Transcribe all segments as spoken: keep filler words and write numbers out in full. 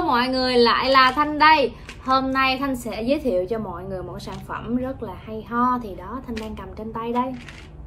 mọi người, lại là Thanh đây. Hôm nay Thanh sẽ giới thiệu cho mọi người một sản phẩm rất là hay ho. Thì đó, Thanh đang cầm trên tay đây.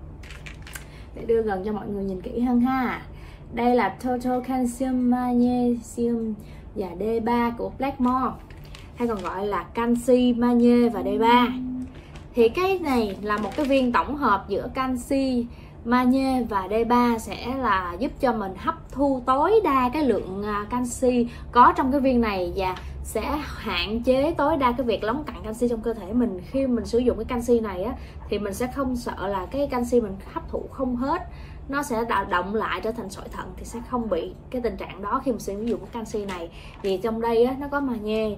Để đưa gần cho mọi người nhìn kỹ hơn ha. Đây là Total Calcium Magnesium và D ba của Blackmore, hay còn gọi là canxi, magie và D ba. Thì cái này là một cái viên tổng hợp giữa canxi, magie và D ba, sẽ là giúp cho mình hấp thu tối đa cái lượng canxi có trong cái viên này và sẽ hạn chế tối đa cái việc lóng cặn canxi trong cơ thể mình. Khi mình sử dụng cái canxi này á, thì mình sẽ không sợ là cái canxi mình hấp thụ không hết, nó sẽ động lại trở thành sỏi thận, thì sẽ không bị cái tình trạng đó khi mình sử dụng cái canxi này. Vì trong đây á, nó có magie,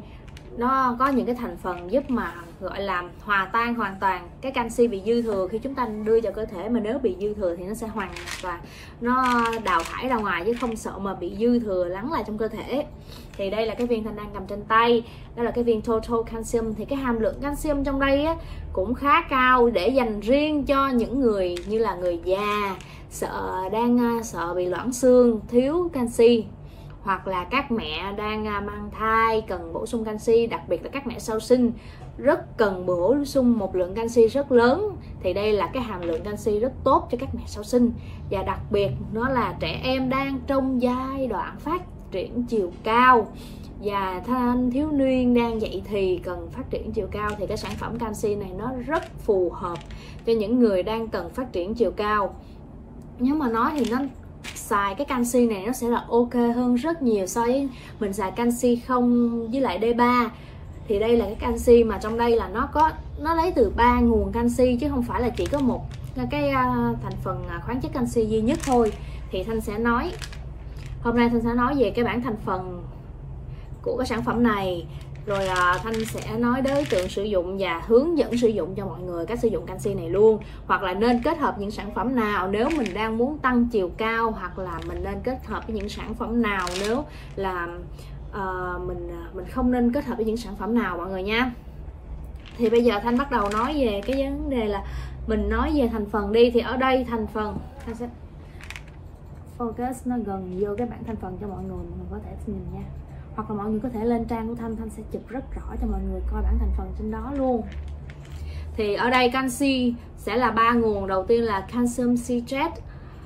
nó có những cái thành phần giúp mà gọi là hòa tan hoàn toàn cái canxi bị dư thừa khi chúng ta đưa vào cơ thể. Mà nếu bị dư thừa thì nó sẽ hoàn toàn nó đào thải ra ngoài, chứ không sợ mà bị dư thừa lắng lại trong cơ thể. Thì đây là cái viên Thanh đang cầm trên tay, đó là cái viên Total Calcium. Thì cái hàm lượng calcium trong đây á, cũng khá cao, để dành riêng cho những người như là người già, sợ đang sợ bị loãng xương, thiếu canxi, hoặc là các mẹ đang mang thai cần bổ sung canxi, đặc biệt là các mẹ sau sinh rất cần bổ sung một lượng canxi rất lớn. Thì đây là cái hàm lượng canxi rất tốt cho các mẹ sau sinh. Và đặc biệt nó là trẻ em đang trong giai đoạn phát triển chiều cao và thanh thiếu niên đang dậy thì cần phát triển chiều cao, thì cái sản phẩm canxi này nó rất phù hợp cho những người đang cần phát triển chiều cao. Nếu mà nói thì nó xài cái canxi này nó sẽ là ok hơn rất nhiều so với mình xài canxi không với lại D ba. Thì đây là cái canxi mà trong đây là nó có nó lấy từ ba nguồn canxi, chứ không phải là chỉ có một cái thành phần khoáng chất canxi duy nhất thôi. Thì Thanh sẽ nói hôm nay Thanh sẽ nói về cái bảng thành phần của cái sản phẩm này, rồi à, Thanh sẽ nói đối tượng sử dụng và hướng dẫn sử dụng cho mọi người cách sử dụng canxi này luôn, hoặc là nên kết hợp những sản phẩm nào nếu mình đang muốn tăng chiều cao, hoặc là mình nên kết hợp với những sản phẩm nào nếu là uh, mình mình không nên kết hợp với những sản phẩm nào mọi người nha. Thì bây giờ Thanh bắt đầu nói về cái vấn đề là mình nói về thành phần đi. Thì ở đây thành phần Thanh sẽ focus nó gần vô cái bảng thành phần cho mọi người, mọi người có thể nhìn nha, hoặc là mọi người có thể lên trang của Thanh, Thanh sẽ chụp rất rõ cho mọi người coi bảng thành phần trên đó luôn. Thì ở đây canxi sẽ là ba nguồn, đầu tiên là calcium citrate,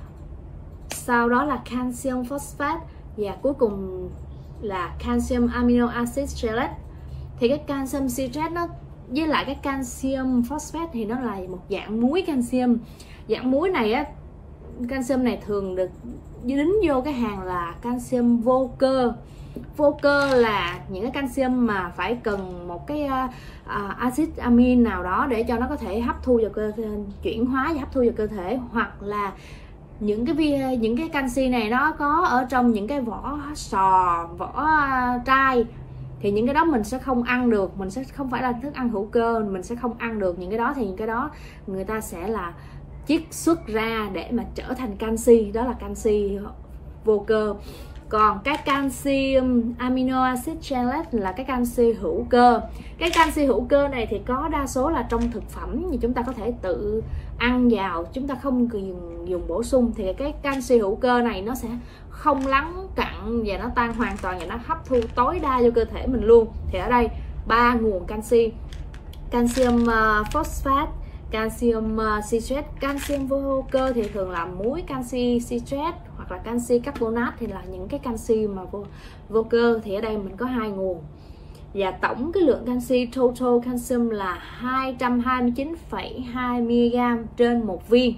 sau đó là calcium phosphate, và cuối cùng là calcium amino acid chelate. Thì cái calcium citrate nó với lại cái calcium phosphate thì nó là một dạng muối calcium. Dạng muối này á, calcium này thường được đính vô cái hàng là calcium vô cơ. Vô cơ là những cái calcium mà phải cần một cái uh, uh, axit amin nào đó để cho nó có thể hấp thu vào cơ thể, chuyển hóa và hấp thu vào cơ thể, hoặc là những cái vi, những cái canxi này nó có ở trong những cái vỏ sò, vỏ uh, trai, thì những cái đó mình sẽ không ăn được, mình sẽ không phải là thức ăn hữu cơ, mình sẽ không ăn được những cái đó. Thì những cái đó người ta sẽ là chiết xuất ra để mà trở thành canxi, đó là canxi vô cơ. Còn cái calcium amino acid chelate là cái canxi hữu cơ. Cái canxi hữu cơ này thì có đa số là trong thực phẩm, thì chúng ta có thể tự ăn vào, chúng ta không dùng, dùng bổ sung. Thì cái canxi hữu cơ này nó sẽ không lắng cặn và nó tan hoàn toàn và nó hấp thu tối đa vô cơ thể mình luôn. Thì ở đây ba nguồn canxi: calcium uh, phosphate, calcium uh, citrate. Calcium vô cơ thì thường là muối canxi citrate hoặc là canxi carbonate, thì là những cái canxi mà vô, vô cơ. Thì ở đây mình có hai nguồn, và tổng cái lượng canxi total calcium là hai trăm hai mươi chín phẩy hai mi-li-gam trên một viên.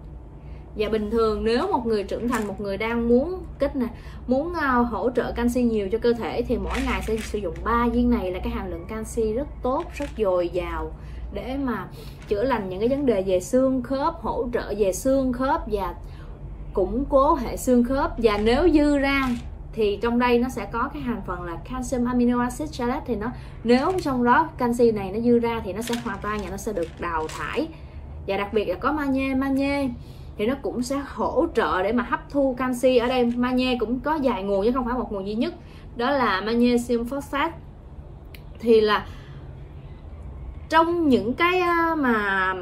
Và bình thường nếu một người trưởng thành, một người đang muốn kích nè, muốn uh, hỗ trợ canxi nhiều cho cơ thể, thì mỗi ngày sẽ sử dụng ba viên này, là cái hàm lượng canxi rất tốt, rất dồi dào để mà chữa lành những cái vấn đề về xương khớp, hỗ trợ về xương khớp và củng cố hệ xương khớp. Và nếu dư ra thì trong đây nó sẽ có cái thành phần là calcium amino acid chelate, thì nó nếu trong đó canxi này nó dư ra thì nó sẽ hòa tan và nó sẽ được đào thải. Và đặc biệt là có magie, magie thì nó cũng sẽ hỗ trợ để mà hấp thu canxi. Ở đây magie cũng có vài nguồn chứ không phải một nguồn duy nhất, đó là magnesium phosphate. Thì là trong những cái mà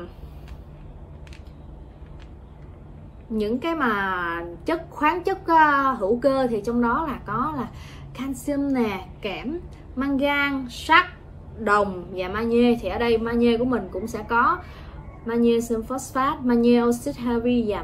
những cái mà chất khoáng chất hữu cơ thì trong đó là có là calcium nè, kẽm, mangan, sắt, đồng và magie. Thì ở đây magie của mình cũng sẽ có magnesium phosphate, magie oxide heavy và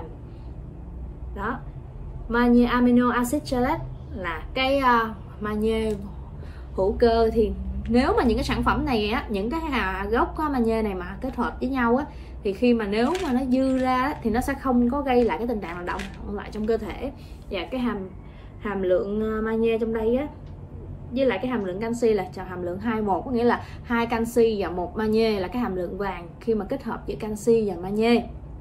đó magie amino acid chelate là cái uh, magie hữu cơ. Thì nếu mà những cái sản phẩm này á, những cái hà gốc có magie này mà kết hợp với nhau á, thì khi mà nếu mà nó dư ra á, thì nó sẽ không có gây lại cái tình trạng là động lại trong cơ thể. Và cái hàm hàm lượng magie trong đây á với lại cái hàm lượng canxi là hàm lượng hai một, có nghĩa là hai canxi và một magie là cái hàm lượng vàng khi mà kết hợp giữa canxi và magie.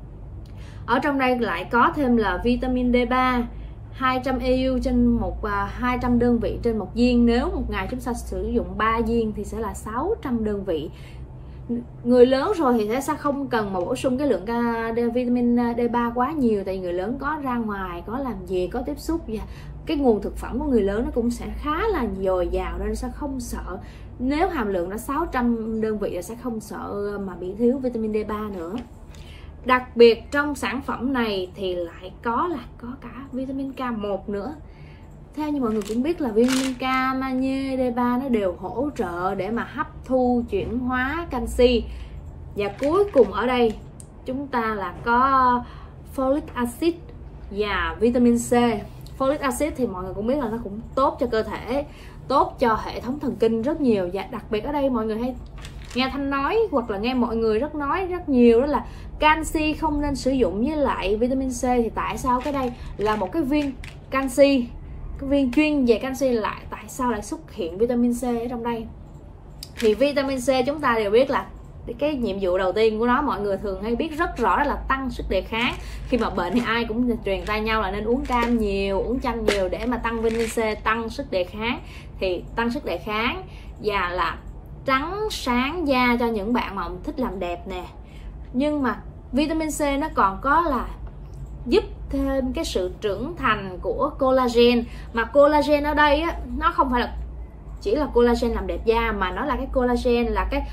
Ở trong đây lại có thêm là vitamin D ba hai trăm e u trên một uh, hai trăm đơn vị trên một viên. Nếu một ngày chúng ta sử dụng ba viên thì sẽ là sáu trăm đơn vị. Người lớn rồi thì sẽ không cần mà bổ sung cái lượng vitamin D ba quá nhiều, tại vì người lớn có ra ngoài, có làm gì, có tiếp xúc, và cái nguồn thực phẩm của người lớn nó cũng sẽ khá là dồi dào, nên sẽ không sợ. Nếu hàm lượng nó sáu trăm đơn vị là sẽ không sợ mà bị thiếu vitamin D ba nữa. Đặc biệt trong sản phẩm này thì lại có là có cả vitamin K một nữa. Theo như mọi người cũng biết là vitamin K, magie, D ba nó đều hỗ trợ để mà hấp thu chuyển hóa canxi. Và cuối cùng ở đây chúng ta là có folic acid và vitamin C. Folic acid thì mọi người cũng biết là nó cũng tốt cho cơ thể, tốt cho hệ thống thần kinh rất nhiều. Và đặc biệt ở đây mọi người hay nghe Thanh nói hoặc là nghe mọi người rất nói rất nhiều, đó là canxi không nên sử dụng với lại vitamin C. Thì tại sao cái đây là một cái viên canxi, cái viên chuyên về canxi, lại tại sao lại xuất hiện vitamin C ở trong đây? Thì vitamin C chúng ta đều biết là cái nhiệm vụ đầu tiên của nó, mọi người thường hay biết rất rõ, đó là tăng sức đề kháng. Khi mà bệnh thì ai cũng truyền tay nhau là nên uống cam nhiều, uống chanh nhiều để mà tăng vitamin C, tăng sức đề kháng. Thì tăng sức đề kháng và là trắng sáng da cho những bạn mà thích làm đẹp nè. Nhưng mà vitamin C nó còn có là giúp thêm cái sự trưởng thành của collagen. Mà collagen ở đây á, nó không phải là chỉ là collagen làm đẹp da, mà nó là cái collagen là cái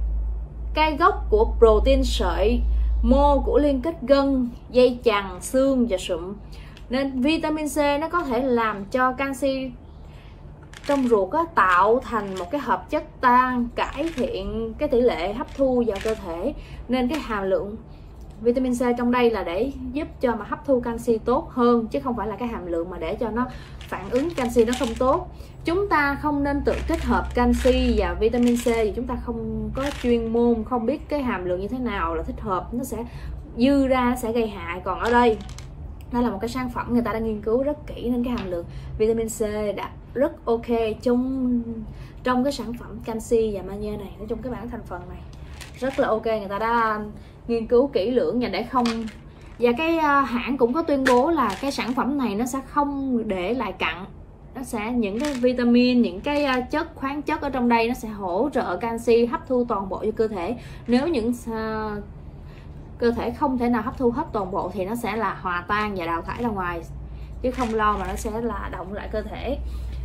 cái gốc của protein sợi, mô của liên kết gân, dây chằng, xương và sụn. Nên vitamin C nó có thể làm cho canxi trong ruột á, tạo thành một cái hợp chất tan, cải thiện cái tỷ lệ hấp thu vào cơ thể. Nên cái hàm lượng vitamin C trong đây là để giúp cho mà hấp thu canxi tốt hơn, chứ không phải là cái hàm lượng mà để cho nó phản ứng canxi nó không tốt. Chúng ta không nên tự kết hợp canxi và vitamin C vì chúng ta không có chuyên môn, không biết cái hàm lượng như thế nào là thích hợp, nó sẽ dư ra, nó sẽ gây hại. Còn ở đây đây là một cái sản phẩm người ta đã nghiên cứu rất kỹ, nên cái hàm lượng vitamin C đã rất ok trong trong cái sản phẩm canxi và magie này. Nói chung cái bảng thành phần này rất là ok, người ta đã nghiên cứu kỹ lưỡng và để không. Và cái hãng cũng có tuyên bố là cái sản phẩm này nó sẽ không để lại cặn, nó sẽ những cái vitamin, những cái chất khoáng chất ở trong đây nó sẽ hỗ trợ canxi hấp thu toàn bộ cho cơ thể. Nếu những uh, cơ thể không thể nào hấp thu hết toàn bộ thì nó sẽ là hòa tan và đào thải ra ngoài, chứ không lo mà nó sẽ là động lại cơ thể.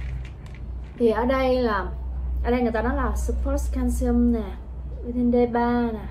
Thì ở đây là ở đây người ta nói là support calcium nè, vitamin D ba nè.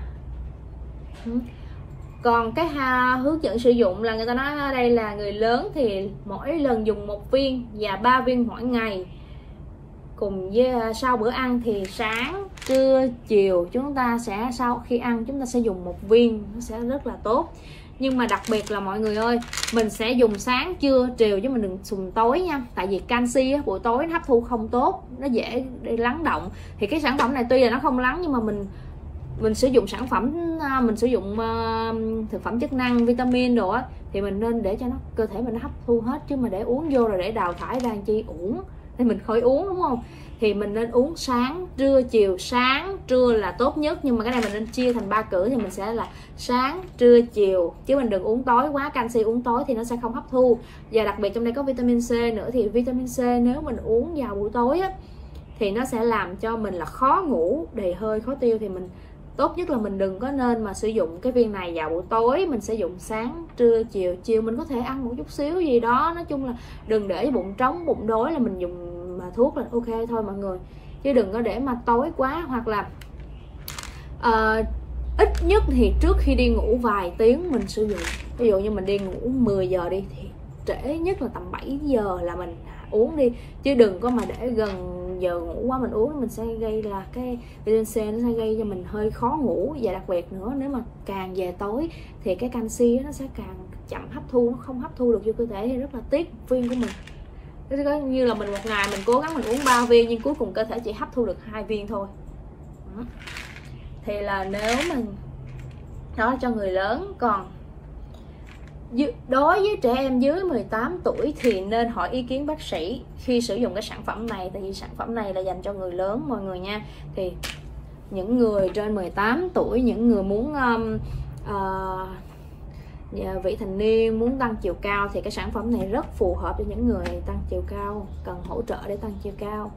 Còn cái ha, hướng dẫn sử dụng là người ta nói ở đây là người lớn thì mỗi lần dùng một viên và ba viên mỗi ngày, cùng với sau bữa ăn thì sáng, trưa, chiều chúng ta sẽ sau khi ăn chúng ta sẽ dùng một viên, nó sẽ rất là tốt. Nhưng mà đặc biệt là mọi người ơi, mình sẽ dùng sáng, trưa, chiều chứ mình đừng dùng tối nha. Tại vì canxi á, buổi tối nó hấp thu không tốt, nó dễ đi lắng động. Thì cái sản phẩm này tuy là nó không lắng nhưng mà mình mình sử dụng sản phẩm, mình sử dụng uh, thực phẩm chức năng, vitamin đồ á, thì mình nên để cho nó cơ thể mình nó hấp thu hết, chứ mà để uống vô rồi để đào thải ra chi uổng thì mình khỏi uống, đúng không? Thì mình nên uống sáng, trưa, chiều. Sáng, trưa là tốt nhất, nhưng mà cái này mình nên chia thành ba cử thì mình sẽ là sáng, trưa, chiều, chứ mình đừng uống tối quá. Canxi uống tối thì nó sẽ không hấp thu. Và đặc biệt trong đây có vitamin C nữa, thì vitamin C nếu mình uống vào buổi tối á, thì nó sẽ làm cho mình là khó ngủ, đầy hơi, khó tiêu. Thì mình tốt nhất là mình đừng có nên mà sử dụng cái viên này vào buổi tối, mình sẽ dùng sáng, trưa, chiều. Chiều mình có thể ăn một chút xíu gì đó, nói chung là đừng để bụng trống, bụng đói là mình dùng mà thuốc là ok thôi mọi người, chứ đừng có để mà tối quá. Hoặc là uh, ít nhất thì trước khi đi ngủ vài tiếng mình sử dụng. Ví dụ như mình đi ngủ mười giờ đi thì trễ nhất là tầm bảy giờ là mình uống đi, chứ đừng có mà để gần giờ ngủ quá mình uống, mình sẽ gây là cái vitamin C nó sẽ gây cho mình hơi khó ngủ. Và đặc biệt nữa, nếu mà càng về tối thì cái canxi nó sẽ càng chậm hấp thu, nó không hấp thu được vô cơ thể thì rất là tiếc viên của mình. Có như là mình một ngày mình cố gắng mình uống ba viên nhưng cuối cùng cơ thể chỉ hấp thu được hai viên thôi. Đó. Thì là nếu mình đó là cho người lớn. Còn đối với trẻ em dưới mười tám tuổi thì nên hỏi ý kiến bác sĩ khi sử dụng cái sản phẩm này, tại vì sản phẩm này là dành cho người lớn mọi người nha. Thì những người trên mười tám tuổi, những người muốn um, uh, vị thành niên, muốn tăng chiều cao thì cái sản phẩm này rất phù hợp cho những người tăng chiều cao, cần hỗ trợ để tăng chiều cao.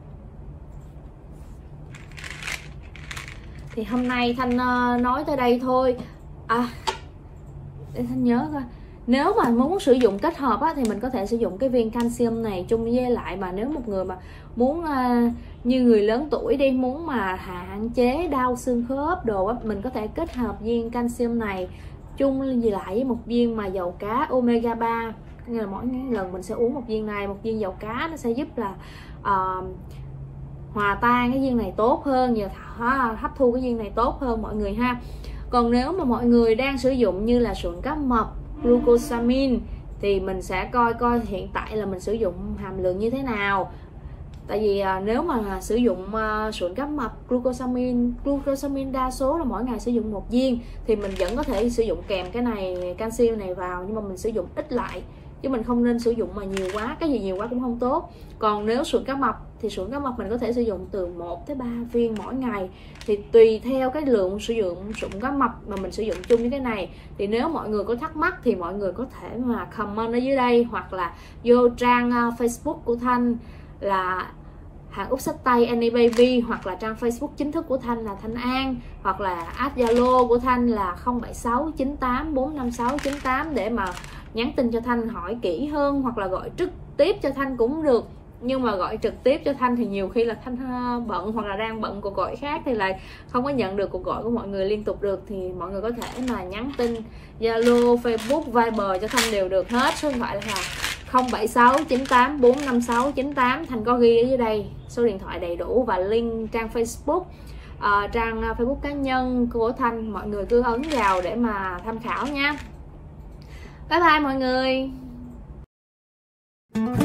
Thì hôm nay Thanh uh, nói tới đây thôi. À, để Thanh nhớ coi, nếu mà muốn sử dụng kết hợp á, thì mình có thể sử dụng cái viên calcium này chung với lại, mà nếu một người mà muốn uh, như người lớn tuổi đi, muốn mà hạn chế đau xương khớp đồ á, mình có thể kết hợp viên calcium này chung với lại với một viên mà dầu cá omega ba. Nghĩa là mỗi lần mình sẽ uống một viên này, một viên dầu cá, nó sẽ giúp là uh, hòa tan cái viên này tốt hơn và hấp thu cái viên này tốt hơn mọi người ha. Còn nếu mà mọi người đang sử dụng như là sụn cá mập, glucosamine thì mình sẽ coi coi hiện tại là mình sử dụng hàm lượng như thế nào. Tại vì à, nếu mà sử dụng à, sụn cá mập, glucosamine glucosamine đa số là mỗi ngày sử dụng một viên thì mình vẫn có thể sử dụng kèm cái này, canxi này vào, nhưng mà mình sử dụng ít lại, chứ mình không nên sử dụng mà nhiều quá, cái gì nhiều quá cũng không tốt. Còn nếu sụn cá mập thì sụn cá mập mình có thể sử dụng từ một tới ba viên mỗi ngày, thì tùy theo cái lượng sử dụng sụn cá mập mà mình sử dụng chung với cái này. Thì nếu mọi người có thắc mắc thì mọi người có thể mà comment ở dưới đây, hoặc là vô trang uh, Facebook của Thanh là Hàng Úc Sách Tay Annie Baby, hoặc là trang Facebook chính thức của Thanh là Thanh An, hoặc là add Zalo của Thanh là không bảy sáu chín tám bốn năm sáu chín tám để mà nhắn tin cho Thanh hỏi kỹ hơn, hoặc là gọi trực tiếp cho Thanh cũng được. Nhưng mà gọi trực tiếp cho Thanh thì nhiều khi là Thanh bận hoặc là đang bận cuộc gọi khác thì lại không có nhận được cuộc gọi của mọi người liên tục được, thì mọi người có thể mà nhắn tin Zalo, Facebook, Viber cho Thanh đều được hết. Số điện thoại là không bảy sáu chín tám bốn năm sáu chín tám. Thanh có ghi ở dưới đây số điện thoại đầy đủ và link trang Facebook, uh, trang Facebook cá nhân của Thanh, mọi người cứ ấn vào để mà tham khảo nha. Bye bye mọi người.